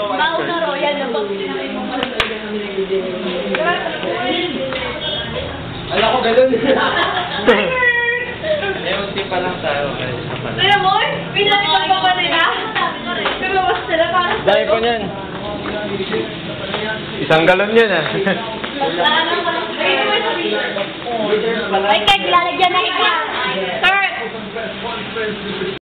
Mauna royal na bang Alam ko ganun. Ewan pa lang tayo. Kaya mo, pinakita pa ba nila? Lumabas sila para sa Dahil po niyan. Isang galon yun ah. Ay, kaya lalagyan na iba. Sir!